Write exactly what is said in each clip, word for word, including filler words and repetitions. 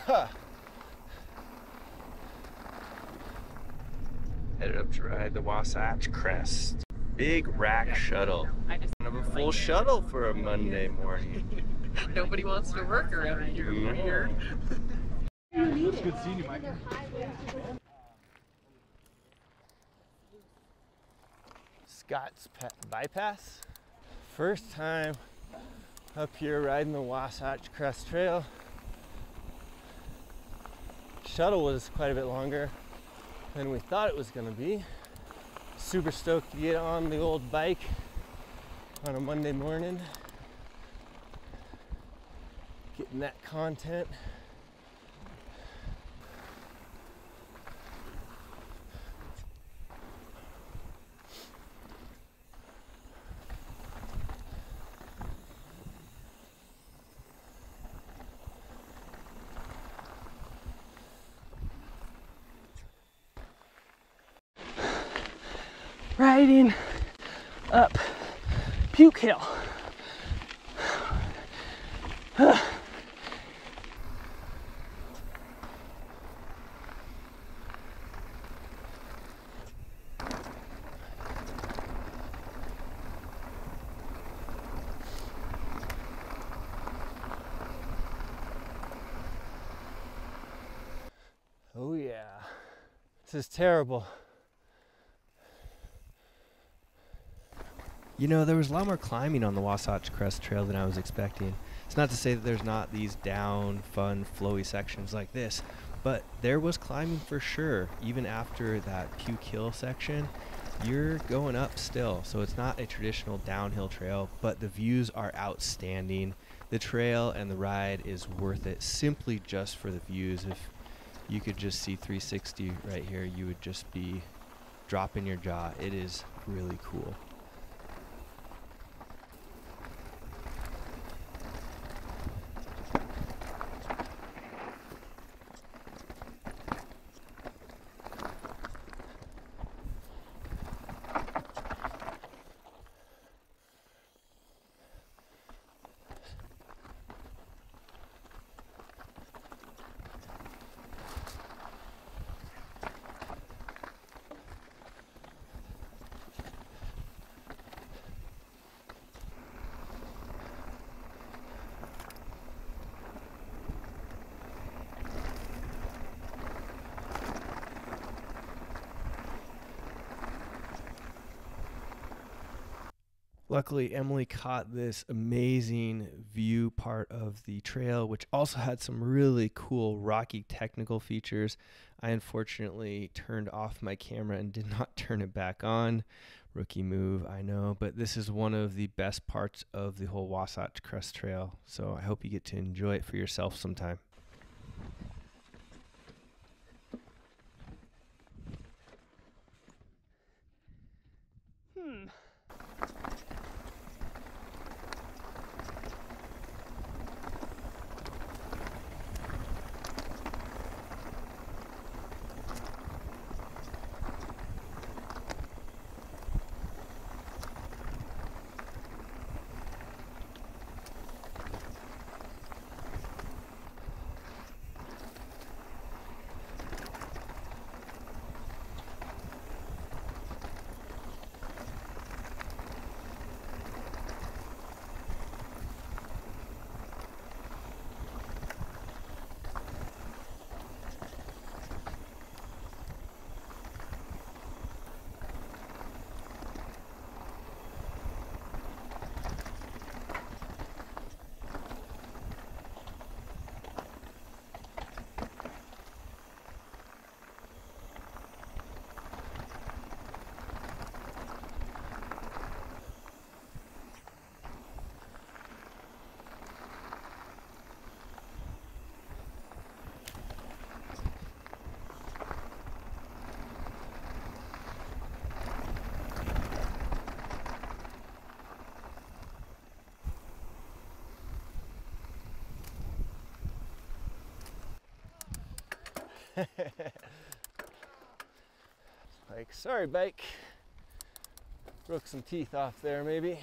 Huh. Headed up to ride the Wasatch Crest. Big rack shuttle. I just Kind of a full shuttle for a Monday morning. Nobody wants to work around here. No. Weird. It's good seeing you, Mike. Scott's Pet Bypass. First time up here riding the Wasatch Crest Trail. Shuttle was quite a bit longer than we thought it was going to be. Super stoked to get on the old bike on a Monday morning. Getting that content. Riding up Puke Hill. Oh yeah, this is terrible. You know, there was a lot more climbing on the Wasatch Crest Trail than I was expecting. It's not to say that there's not these down, fun, flowy sections like this, but there was climbing for sure. Even after that Puke Hill section, you're going up still. So it's not a traditional downhill trail, but the views are outstanding. The trail and the ride is worth it simply just for the views. If you could just see three sixty right here, you would just be dropping your jaw. It is really cool. Luckily, Emily caught this amazing view part of the trail, which also had some really cool rocky technical features. I unfortunately turned off my camera and did not turn it back on. Rookie move, I know, but this is one of the best parts of the whole Wasatch Crest Trail, so I hope you get to enjoy it for yourself sometime. Hmm. Like, sorry bike, broke some teeth off there maybe.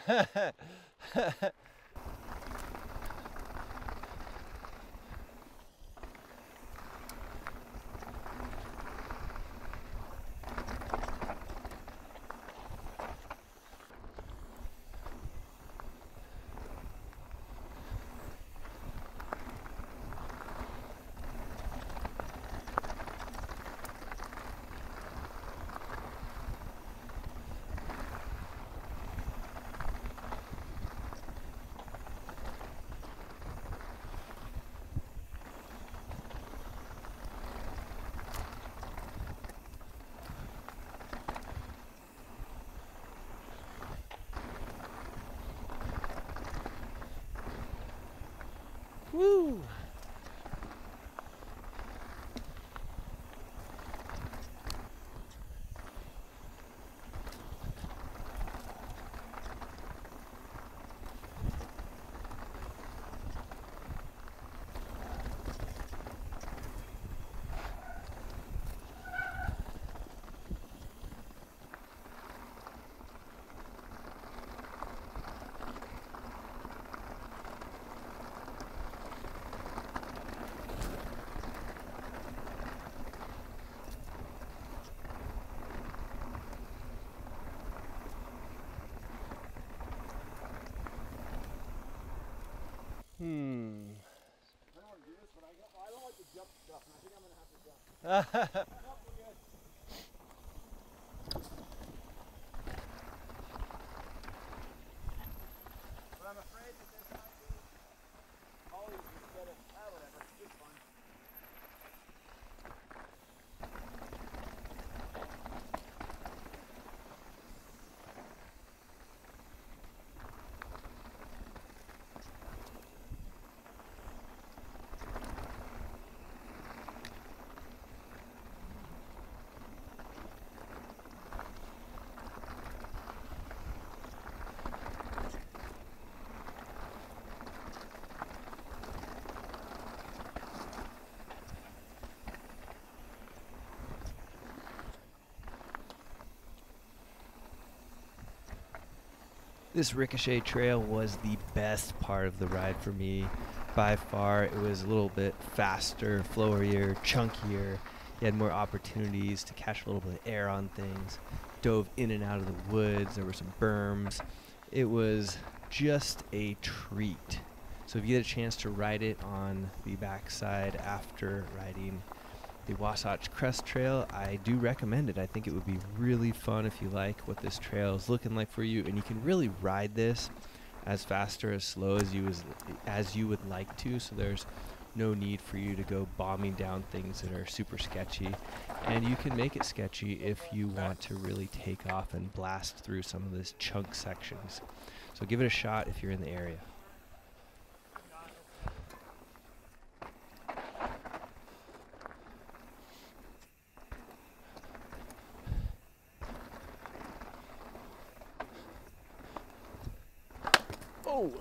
Woo! Hmm. I don't want to do this, but I, got, I don't like the jump stuff, and I think I'm going to have to jump. Nope, we're good. But I'm afraid that this might be ollies instead of, ah, whatever, it's fun. This Ricochet trail was the best part of the ride for me. By far, it was a little bit faster, flowier, chunkier. You had more opportunities to catch a little bit of air on things. Dove in and out of the woods. There were some berms. It was just a treat. So if you get a chance to ride it on the backside after riding the Wasatch Crest Trail, I do recommend it. I think it would be really fun if you like what this trail is looking like for you, and you can really ride this as fast or as slow as you as, as you would like to, so there's no need for you to go bombing down things that are super sketchy, and you can make it sketchy if you want to really take off and blast through some of these chunk sections. So give it a shot if you're in the area. Oh!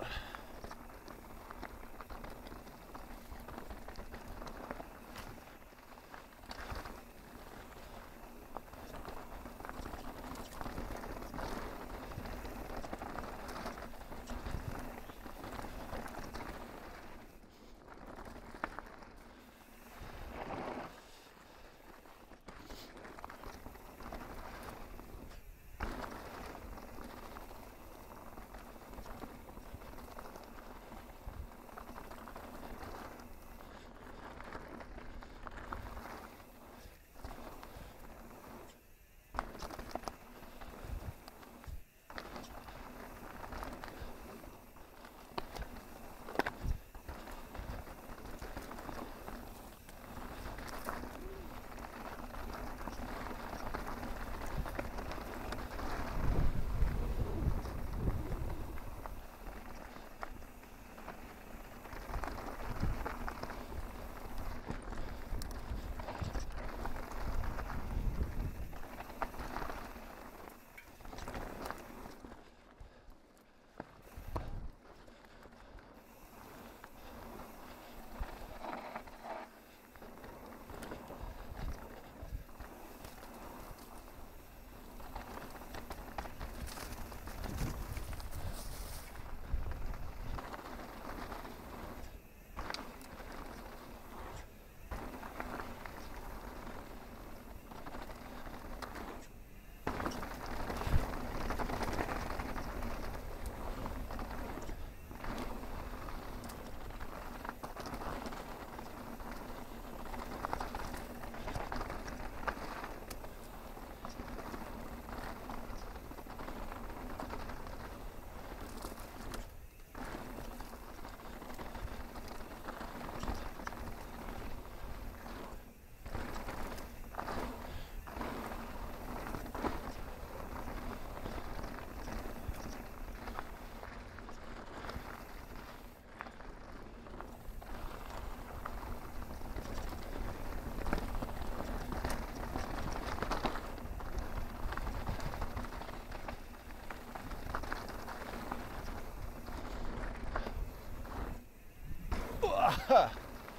Huh.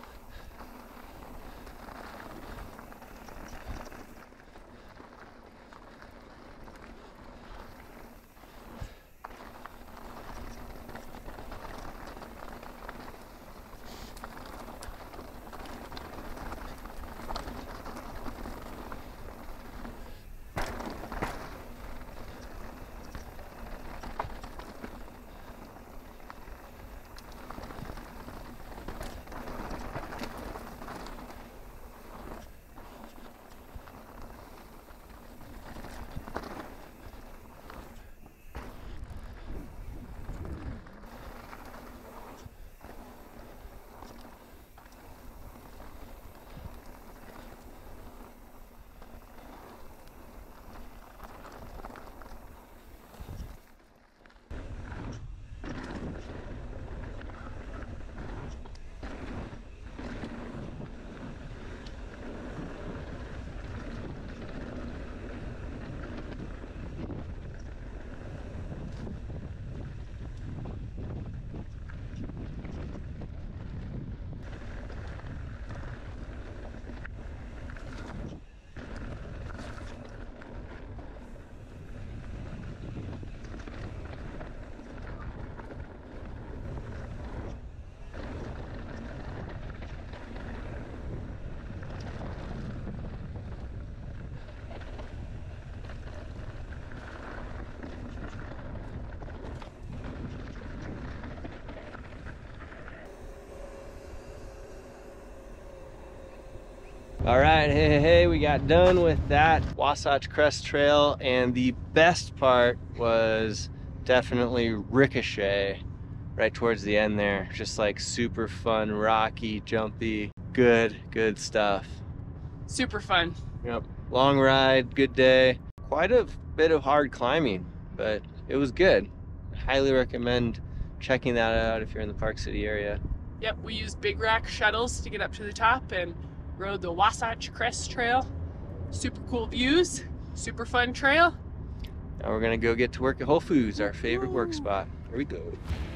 All right, hey, hey, hey, we got done with that Wasatch Crest Trail, and the best part was definitely Ricochet right towards the end there. Just like super fun, rocky, jumpy, good, good stuff. Super fun. Yep, long ride, good day. Quite a bit of hard climbing, but it was good. Highly recommend checking that out if you're in the Park City area. Yep, we used big rack shuttles to get up to the top and rode the Wasatch Crest Trail. Super cool views, super fun trail. Now we're gonna go get to work at Whole Foods, our favorite work spot. Here we go.